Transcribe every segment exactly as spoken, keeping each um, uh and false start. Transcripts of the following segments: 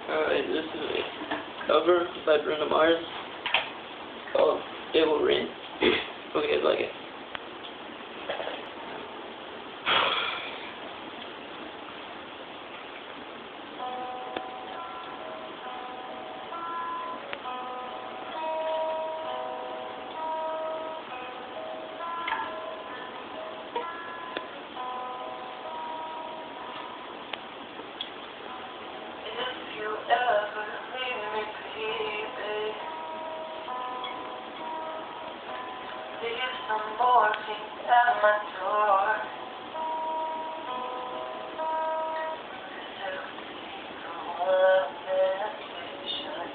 Alright, this is a cover by Bruno Mars called It Will Rain. Hope you guys like it. Ever leave me, baby? Leave some morphine at my door. Cause it'll take all of meditation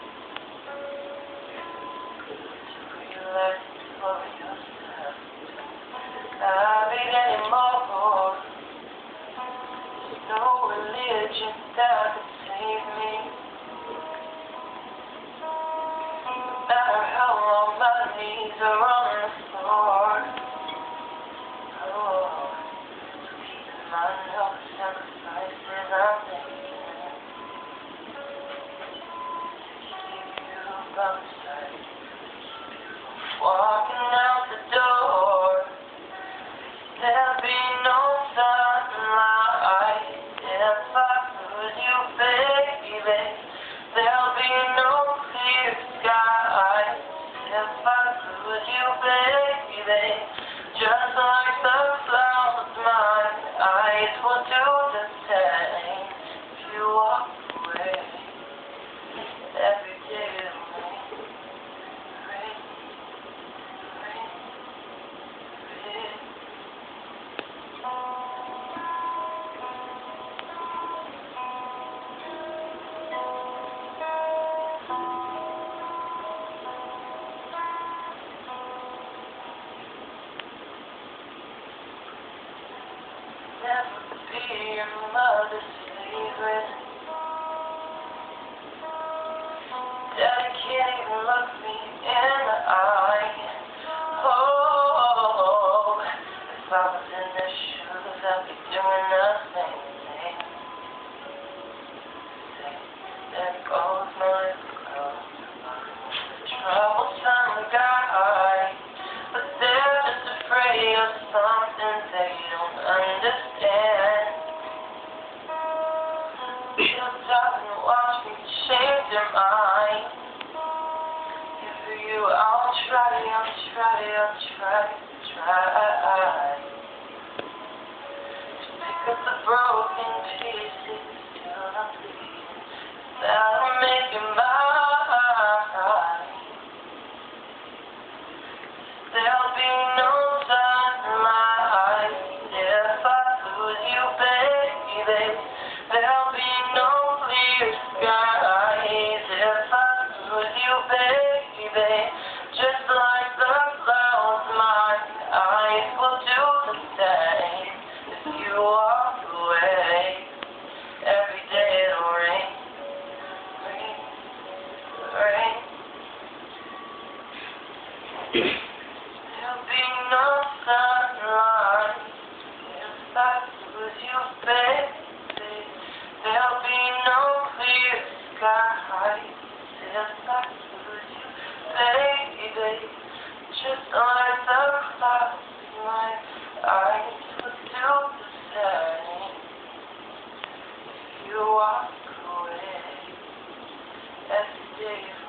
to realize for yourself. Not need anymore. There's no religion that could save me. No matter how long my knees are on the floor. Oh, so keep in mind all the sacrifices I'm making to keep you by my side. Walking out the door, there'll be no sunlight if I lose you, baby. There'll be no clear sky if I lose you, baby. Just like the flowers, my eyes will do the same if you walk away. Every day it'll rain, rain, rain, rain. Never be your mother's favorite. Daddy can't even look me in the eye. Oh, if I was in their shoes, I'd be doing the same thing. There goes my little girl, the troublesome guy, but they're just afraid of something they don't understand. She'll stop and watch me change their mind. And for you, I'll try, I'll try, I'll try, try to pick up the broken pieces till I'm bleeding. That'll make you mine. There'll be no sunlight if I lose you, baby. There'll be no clear skies if I lose you, baby. Just like the clouds, my eyes will do the same if you walk away. Every day it'll rain, rain, rain. There'll be no sunlight if I lose you, baby. There'll be no clear skies if I lose you, baby. Just like the clouds, my eyes will do the same if you walk away. Every day